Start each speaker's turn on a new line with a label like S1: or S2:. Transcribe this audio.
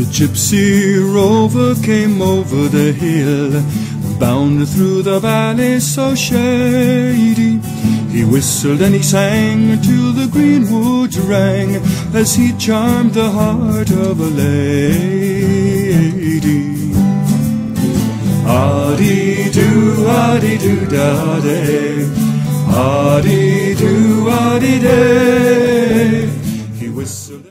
S1: The gypsy rover came over the hill, bound through the valley so shady. He whistled and he sang till the green woods rang, as he charmed the heart of a lady. Ah-dee-doo, ah-dee-doo-da-day, ah-dee-doo, ah-dee-day. He whistled.